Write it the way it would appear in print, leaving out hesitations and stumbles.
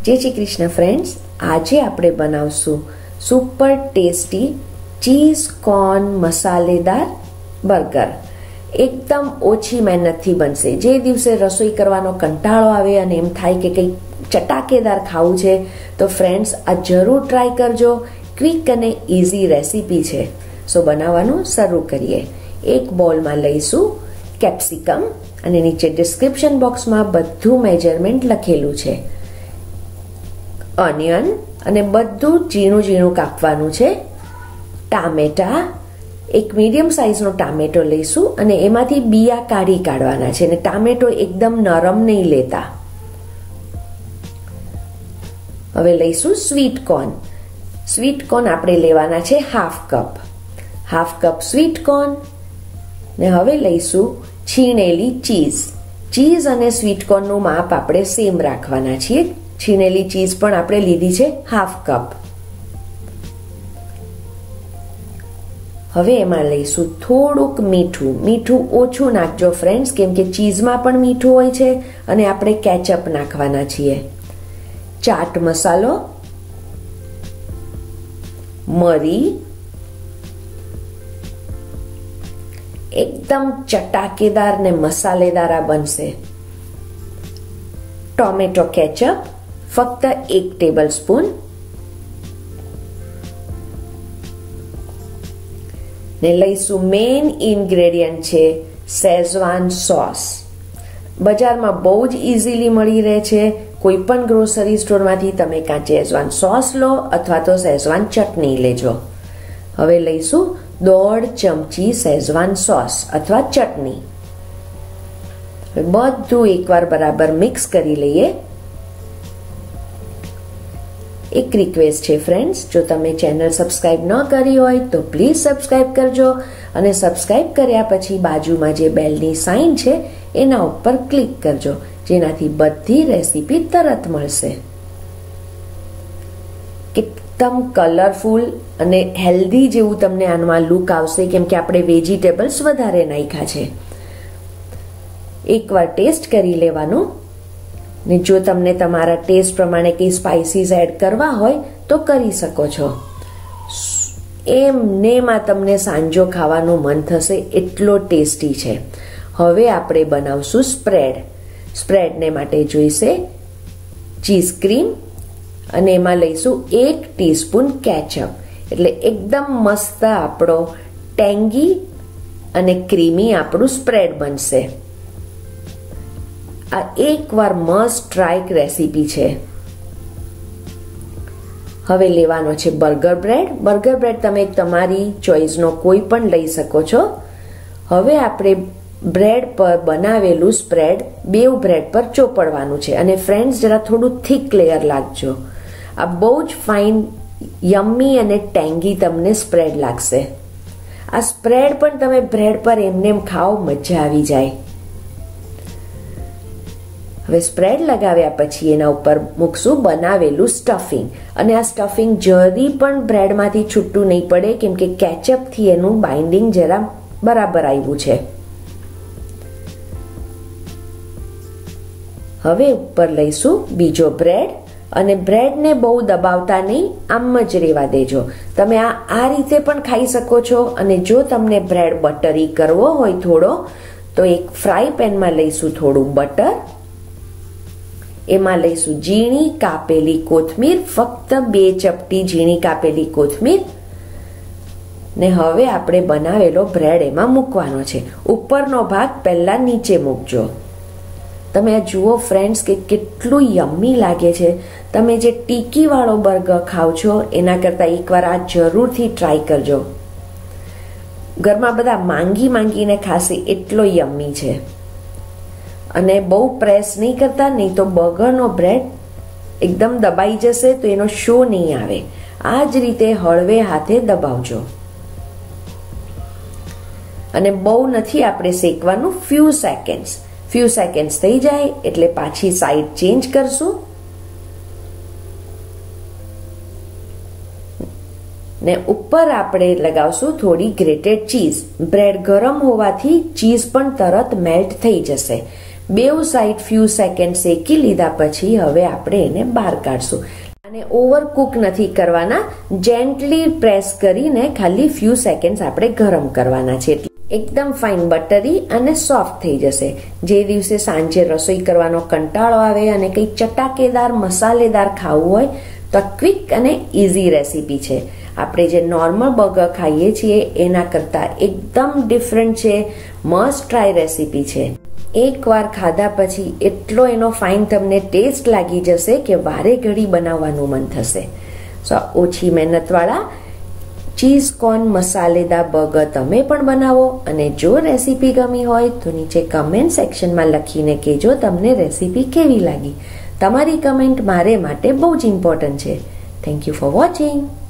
जय श्री कृष्ण फ्रेंड्स, આજે આપણે બનાવશું સુપર ટેસ્ટી ચીઝ કોર્ન મસાલેદાર બર્ગર। એકદમ ઓછી મહેનતથી બનશે। જે દિવસે રસોઈ કરવાનો કંટાળો આવે અને એમ થાય કે કંઈક ચટાકેદાર ખાવું છે તો ફ્રેન્ડ્સ આ જરૂર ટ્રાય કરજો। ક્વિક અને ઇઝી રેસીપી છે। સો બનાવવાનું શરૂ કરીએ। એક બોલમાં લઈશું કેપ્સિકમ અને નીચે ડિસ્ક્રિપ્શન બોક્સમાં બધું મેજરમેન્ટ લખેલું છે। ઓનિયન અને બધું ઝીણું ઝીણું કાપવાનું છે। ટામેટા, એક મીડિયમ સાઇઝનો ટામેટો લઈશું અને એમાંથી બીયા કાઢી કાઢવાના છે અને ટામેટો એકદમ નરમ નહીં લેતા। હવે લઈશું સ્વીટ કોર્ન। સ્વીટ કોર્ન આપણે લેવાના છે હાફ કપ સ્વીટ કોર્ન ને હવે લઈશું છીણેલી ચીઝ અને સ્વીટ કોર્નનું માપ આપણે સેમ રાખવાના છીએ। છીણેલી ચીઝ પણ આપણે લીધી છે હાફ કપ। હવે એમાં લઈશું થોડુંક મીઠું ઓછું નાખજો ફ્રેન્ડ્સ, કેમ કે ચીઝમાં પણ મીઠું હોય છે અને આપણે કેચઅપ નાખવાના છીએ। ચાટ મસાલો, મરી, એકદમ ચટાકેદાર ને મસાલેદાર આ બનશે। ટોમેટો કેચઅપ ફક્ત 1 ટેબલ સ્પૂન ને લઈશું મેઇન ઇન્ગ્રેડિયન્ટ છે શેઝવાન સોસ। બજારમાં બહુ જ ઇઝીલી મળી રહે છે। કોઈ પણ ગ્રોસરી સ્ટોરમાંથી તમે કાં શેઝવાન સોસ લો અથવા તો શેઝવાન ચટણી લેજો। હવે લઈશું 1.5 ચમચી શેઝવાન સોસ અથવા ચટણી। બધું એકવાર બરાબર મિક્સ કરી લઈએ। એક રિક્વેસ્ટ છે ફ્રેન્ડ્સ, જો તમે ચેનલ સબસ્ક્રાઇબ ન કરી હોય તો પ્લીઝ સબસ્ક્રાઇબ કરજો અને સબસ્ક્રાઇબ કર્યા પછી બાજુમાં જે બેલની સાઇન છે એના ઉપર ક્લિક કરજો, જેનાથી બધી રેસીપી તરત મળશે। એકદમ કલરફુલ અને હેલ્ધી જેવું તમને આમાં લુક આવશે, કેમ કે આપણે વેજીટેબલ્સ વધારે નાખ્યા છે। એકવાર ટેસ્ટ કરી લેવાનું ને જો તમને તમારા ટેસ્ટ પ્રમાણે કંઈ સ્પાઇસીસ એડ કરવા હોય તો કરી શકો છો। એમનેમાં તમને સાંજો ખાવાનું મન થશે, એટલો ટેસ્ટી છે। હવે આપણે બનાવશું સ્પ્રેડને માટે જોઈશે ચીઝ ક્રીમ અને એમાં લઈશું 1 ટીસ્પૂન કેચઅપ, એટલે એકદમ મસ્ત આપણો ટેંગી અને ક્રીમી આપણું સ્પ્રેડ બનશે। આ એકવાર મસ્ટ ટ્રાય રેસીપી છે। હવે લેવાનો છે બર્ગર બ્રેડ તમે તમારી ચોઈસનો કોઈ પણ લઈ શકો છો। હવે આપણે બ્રેડ પર બનાવેલું સ્પ્રેડ બેવ બ્રેડ પર ચોપડવાનું છે અને ફ્રેન્ડ્સ જરા થોડું થીક લેયર લાગજો। આ બહુ જ ફાઇન યમ્મી અને ટેંગી તમને સ્પ્રેડ લાગશે। આ સ્પ્રેડ પણ તમે બ્રેડ પર એમને ખાઓ, મજા આવી જાય। હવે સ્પ્રેડ લગાવ્યા પછી એના ઉપર મૂકશું બનાવેલું સ્ટફિંગ અને આ સ્ટફિંગ જરી પણ બ્રેડમાંથી છૂટું નહીં પડે, કેમ કે કેચઅપથી એનું બાઇન્ડિંગ જરા બરાબર આવ્યું છે। હવે ઉપર લઈશું બીજો બ્રેડ અને બ્રેડને બહુ દબાવતા નહીં, આમ જ રહેવા દેજો। તમે આ રીતે પણ ખાઈ શકો છો અને જો તમને બ્રેડ બટરી કરવો હોય થોડો તો એક ફ્રાય પેનમાં લઈશું થોડું બટર, એમાં લઈશું ઝીણી કાપેલી કોથમીર, ફક્ત 2 ચપટી ઝીણી કાપેલી કોથમીર ને હવે આપણે બનાવેલો બ્રેડ એમાં મૂકવાનો છે। ઉપરનો ભાગ પહેલા નીચે મૂકજો। તમે આ જુઓ ફ્રેન્ડ્સ કે કેટલું યમ્મી લાગે છે। તમે જે ટીકીવાળો બર્ગર ખાવ છો એના કરતાં એકવાર આ જરૂરથી ટ્રાય કરજો। ઘરમાં બધા માંગીને ખાશે, એટલો યમ્મી છે। અને બહુ પ્રેસ નહીં કરતા, નહીં તો બર્ગરનો બ્રેડ એકદમ દબાઈ જશે તો એનો શો નહીં આવે। આ જ રીતે હળવે હાથે દબાવજો અને બહુ નથી આપણે શેકવાનું, ફ્યુ સેકન્ડ્સ થઈ જાય એટલે પાછી સાઈડ ચેન્જ કરશું ને ઉપર આપણે લગાવશું થોડી ગ્રેટેડ ચીઝ। બ્રેડ ગરમ હોવાથી ચીઝ પણ તરત મેલ્ટ થઈ જશે। બેઉ સાઈડ ફ્યુ સેકન્ડ શેકી લીધા પછી હવે આપણે એને બહાર કાઢશું. અને ઓવરકુક નથી કરવાના, જેન્ટલી પ્રેસ કરીને ખાલી ફ્યુ સેકન્ડ્સ આપણે ગરમ કરવાના છે. એકદમ ફાઇન બટરી અને સોફ્ટ થઈ જશે. જે દિવસે સાંજે રસોઈ કરવાનો કંટાળો આવે અને કંઈ ચટાકેદાર મસાલેદાર ખાવું હોય તો ક્વિક અને ઇઝી રેસીપી છે. આપણે જે નોર્મલ બર્ગર ખાઈએ છીએ એના કરતાં એકદમ ડિફરન્ટ છે. મસ્ટ ટ્રાય રેસીપી છે. એકવાર ખાધા પછી એટલો એનો ફાઇન તમને ટેસ્ટ લાગી જશે કે વારે ઘડી બનાવવાનું મન થશે. સો ઓછી મહેનતવાળા ચીઝ કોર્ન મસાલેદાર બર્ગર તમે પણ બનાવો. અને જો રેસીપી ગમી હોય તો નીચે કમેન્ટ સેક્શનમાં લખીને કહેજો તમને રેસીપી કેવી લાગી. તમારી કમેન્ટ મારે માટે બહુ જ ઇમ્પોર્ટન્ટ છે. Thank you for watching.